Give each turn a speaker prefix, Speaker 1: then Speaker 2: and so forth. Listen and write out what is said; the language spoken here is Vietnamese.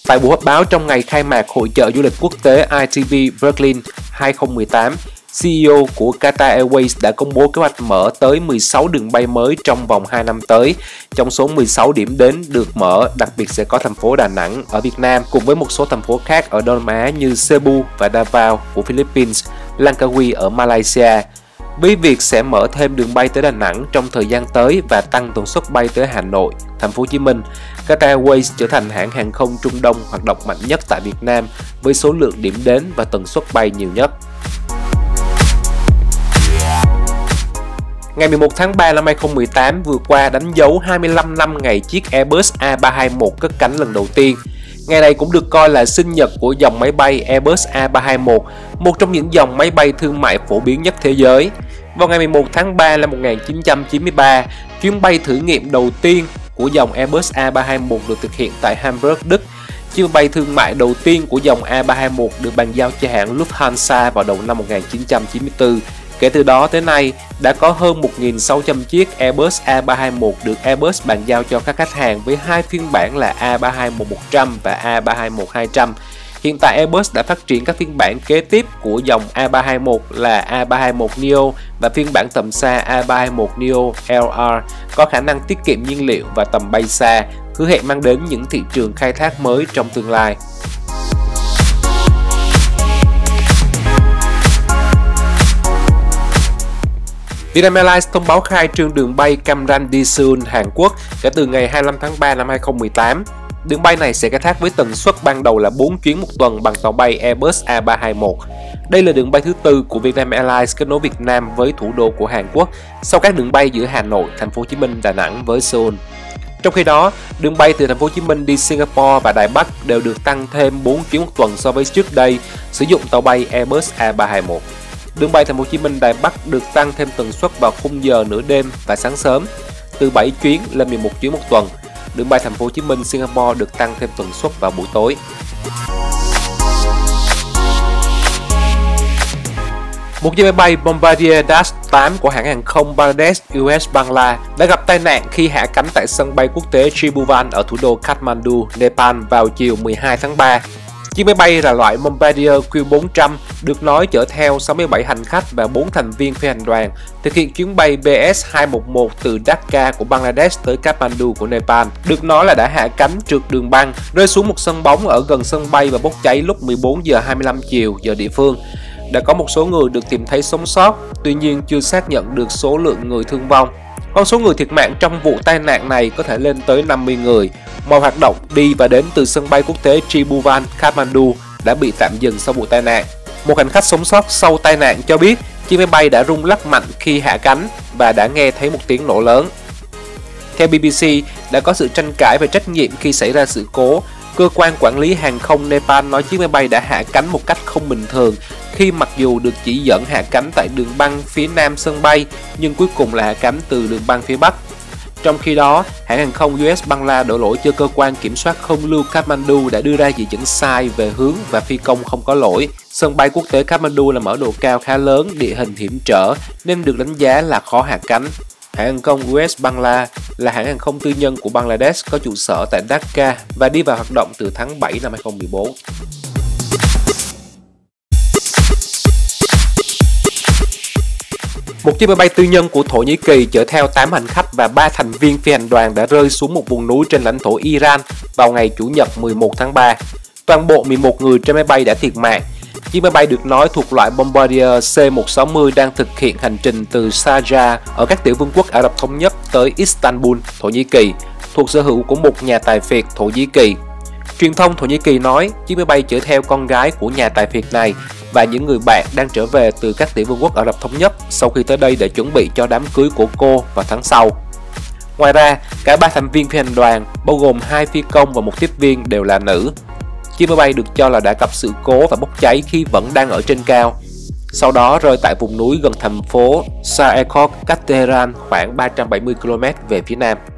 Speaker 1: Tại buổi họp báo trong ngày khai mạc Hội chợ du lịch quốc tế ITB Berlin 2018, CEO của Qatar Airways đã công bố kế hoạch mở tới 16 đường bay mới trong vòng 2 năm tới. Trong số 16 điểm đến được mở, đặc biệt sẽ có thành phố Đà Nẵng ở Việt Nam cùng với một số thành phố khác ở Đông Nam Á như Cebu và Davao của Philippines, Langkawi ở Malaysia. Với việc sẽ mở thêm đường bay tới Đà Nẵng trong thời gian tới và tăng tần suất bay tới Hà Nội, Thành phố Hồ Chí Minh, Qatar Airways trở thành hãng hàng không Trung Đông hoạt động mạnh nhất tại Việt Nam với số lượng điểm đến và tần suất bay nhiều nhất. Ngày 11 tháng 3 năm 2018 vừa qua đánh dấu 25 năm ngày chiếc Airbus A321 cất cánh lần đầu tiên. Ngày này cũng được coi là sinh nhật của dòng máy bay Airbus A321, một trong những dòng máy bay thương mại phổ biến nhất thế giới. Vào ngày 11 tháng 3 năm 1993, chuyến bay thử nghiệm đầu tiên của dòng Airbus A321 được thực hiện tại Hamburg, Đức. Chuyến bay thương mại đầu tiên của dòng A321 được bàn giao cho hãng Lufthansa vào đầu năm 1994. Kể từ đó tới nay, đã có hơn 1.600 chiếc Airbus A321 được Airbus bàn giao cho các khách hàng với hai phiên bản là A321-100 và A321-200. Hiện tại Airbus đã phát triển các phiên bản kế tiếp của dòng A321 là A321neo và phiên bản tầm xa A321neo LR có khả năng tiết kiệm nhiên liệu và tầm bay xa, hứa hẹn mang đến những thị trường khai thác mới trong tương lai. Vietnam Airlines thông báo khai trương đường bay Cam Ranh đi Seoul, Hàn Quốc kể từ ngày 25 tháng 3 năm 2018. Đường bay này sẽ khai thác với tần suất ban đầu là 4 chuyến một tuần bằng tàu bay Airbus A321. Đây là đường bay thứ tư của Vietnam Airlines kết nối Việt Nam với thủ đô của Hàn Quốc sau các đường bay giữa Hà Nội, Thành phố Hồ Chí Minh, Đà Nẵng với Seoul. Trong khi đó, đường bay từ Thành phố Hồ Chí Minh đi Singapore và Đài Bắc đều được tăng thêm 4 chuyến một tuần so với trước đây, sử dụng tàu bay Airbus A321. Đường bay Thành phố Hồ Chí Minh Đài Bắc được tăng thêm tần suất vào khung giờ nửa đêm và sáng sớm, từ 7 chuyến lên 11 chuyến một tuần. Đường bay Thành phố Hồ Chí Minh Singapore được tăng thêm tần suất vào buổi tối. Một chiếc máy bay Bombardier Dash 8 của hãng hàng không Bangladesh US Bangla đã gặp tai nạn khi hạ cánh tại sân bay quốc tế Tribhuvan ở thủ đô Kathmandu, Nepal vào chiều 12 tháng 3. Chiếc máy bay là loại Bombardier Q400 được nói chở theo 67 hành khách và 4 thành viên phi hành đoàn thực hiện chuyến bay BS211 từ Dhaka của Bangladesh tới Kathmandu của Nepal. Được nói là đã hạ cánh trượt đường băng, rơi xuống một sân bóng ở gần sân bay và bốc cháy lúc 14 giờ 25 chiều giờ địa phương. Đã có một số người được tìm thấy sống sót, tuy nhiên chưa xác nhận được số lượng người thương vong. Con số người thiệt mạng trong vụ tai nạn này có thể lên tới 50 người. Mọi hoạt động đi và đến từ sân bay quốc tế Tribhuvan, Kathmandu đã bị tạm dừng sau vụ tai nạn. Một hành khách sống sót sau tai nạn cho biết chiếc máy bay đã rung lắc mạnh khi hạ cánh và đã nghe thấy một tiếng nổ lớn. Theo BBC, đã có sự tranh cãi về trách nhiệm khi xảy ra sự cố. Cơ quan quản lý hàng không Nepal nói chiếc máy bay đã hạ cánh một cách không bình thường khi mặc dù được chỉ dẫn hạ cánh tại đường băng phía nam sân bay nhưng cuối cùng là hạ cánh từ đường băng phía bắc. Trong khi đó, hãng hàng không US Bangla đổ lỗi cho cơ quan kiểm soát không lưu Kathmandu đã đưa ra chỉ dẫn sai về hướng và phi công không có lỗi. Sân bay quốc tế Kathmandu là ở độ cao khá lớn, địa hình hiểm trở nên được đánh giá là khó hạ cánh. Hãng hàng không US Bangla là hãng hàng không tư nhân của Bangladesh có trụ sở tại Dhaka và đi vào hoạt động từ tháng 7 năm 2014. Một chiếc máy bay tư nhân của Thổ Nhĩ Kỳ chở theo 8 hành khách và 3 thành viên phi hành đoàn đã rơi xuống một vùng núi trên lãnh thổ Iran vào ngày Chủ nhật 11 tháng 3. Toàn bộ 11 người trên máy bay đã thiệt mạng. Chiếc máy bay được nói thuộc loại Bombardier C-160 đang thực hiện hành trình từ Sharjah ở các tiểu vương quốc Ả Rập Thống Nhất tới Istanbul, Thổ Nhĩ Kỳ, thuộc sở hữu của một nhà tài phiệt Thổ Nhĩ Kỳ. Truyền thông Thổ Nhĩ Kỳ nói chiếc máy bay chở theo con gái của nhà tài phiệt này và những người bạn đang trở về từ các tiểu vương quốc Ả Rập Thống Nhất sau khi tới đây để chuẩn bị cho đám cưới của cô vào tháng sau. Ngoài ra, cả 3 thành viên phi hành đoàn, bao gồm 2 phi công và một tiếp viên đều là nữ. Chiếc máy bay được cho là đã gặp sự cố và bốc cháy khi vẫn đang ở trên cao. Sau đó rơi tại vùng núi gần thành phố Sarekot, cách Tehran khoảng 370 km về phía nam.